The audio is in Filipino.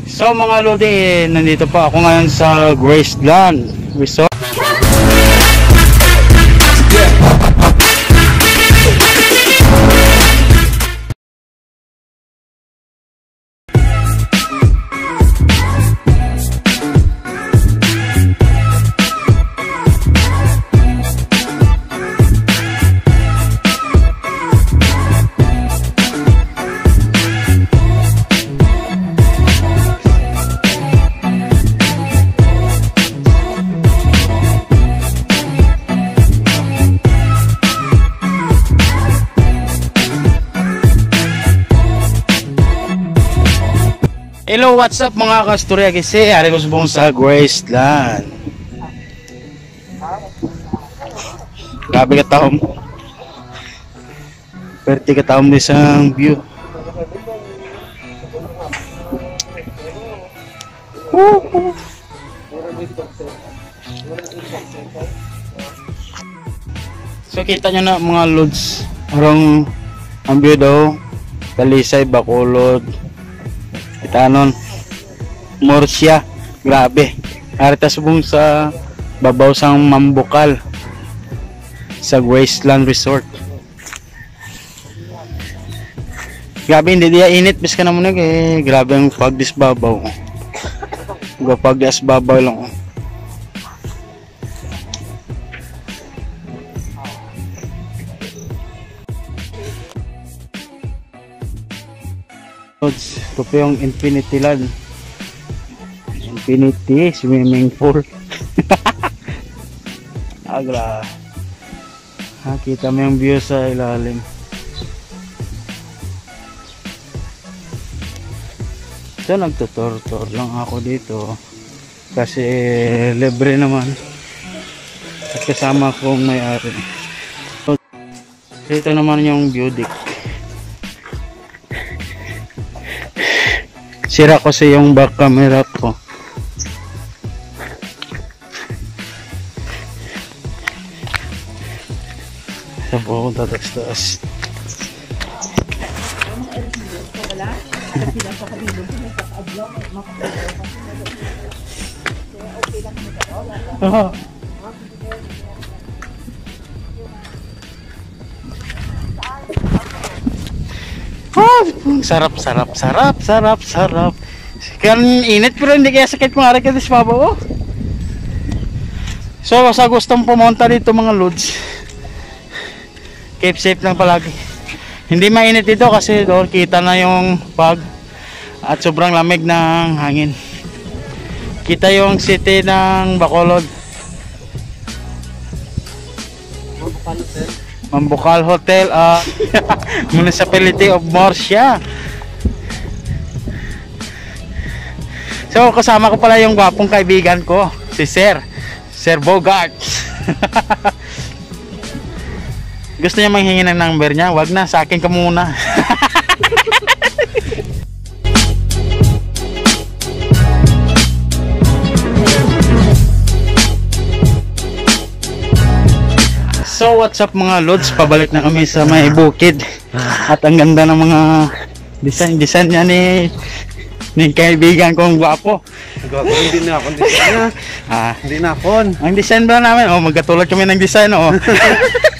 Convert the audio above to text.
So mga lodi, nandito pa ako ngayon sa Graceland Resort. Hello, what's up mga kasturya kasi ari ko subong sa Graceland. Grabe ka taom. Perti ka taom di sang view. So kita nyo na mga lods, arang ang view daw, Talisay, Bacolod, Itanon, Murcia, grabe. Arita subong sa babaw sang Mambukal sa Graceland Resort. Grabe, hindi dia init bis ka na muna kay grabe ang pagdis babaw. Pagdas babaw lang. Ito po yung Infinity Land, Infinity Swimming Pool. Agra, kita mo yung view sa ilalim. So nagtutor-tur lang ako dito kasi libre naman at kasama kong may-ari. So, dito naman yung view deck. Sira ko sa yung back camera ko. Sa po akong tatas-taas. Sarap. Kan init pero hindi kaya sakit kung ari ka sa babaw. So sa gustong pumunta dito mga lods, keep safe lang palagi. Hindi mainit dito kasi doon kita na yung fog at sobrang lamig ng hangin. Kita yung city ng Bacolod, Mambukal Hotel, Municipality of Murcia. So kasama ko pala yung gwapong kaibigan ko, si Sir Bogart. Gusto niya manghingi ng number niya? Wag na, sa akin ka muna. So what's up mga lods, pabalik na kami sa may bukid. At ang ganda ng mga design niya ni kaibigan kong gwapo. Gwapo hindi na ako design. Hindi na ako. Ang design ba namin? Oh, magkatulad kami ng design, oh.